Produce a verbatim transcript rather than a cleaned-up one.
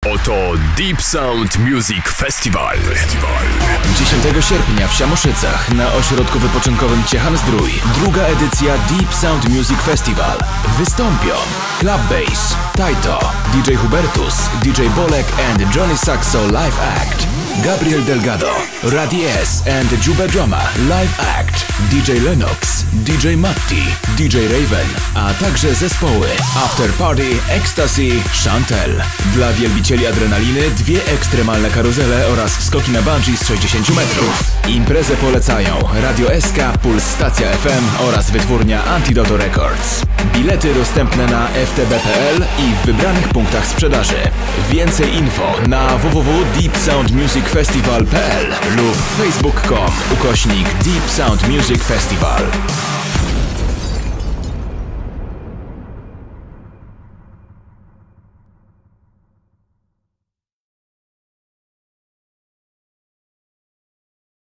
Oto Deep Sound Music Festival. dziesiątego sierpnia w Siamoszycach na ośrodku wypoczynkowym Ciechan-Zdrój. Druga edycja Deep Sound Music Festival. Wystąpią Club Bass, Taito, D J Hubertus, D J Bolek and Johnny Saxo Live Act, Gabriel Delgado, Radi S and Juba Drama Live Act, D J Lennox, D J Matti, D J Raven, a także zespoły After Party, Ecstasy, Chantel. Dla wielbicieli adrenaliny dwie ekstremalne karuzele oraz skoki na bungee z sześćdziesięciu metrów. Imprezę polecają Radio S K, Puls Stacja F M oraz wytwórnia Antidoto Records. Bilety dostępne na f t b kropka p l i w wybranych punktach sprzedaży. Więcej info na w w w kropka deep sound music festival kropka p l lub facebook kropka com ukośnik Deep Sound Music Festival.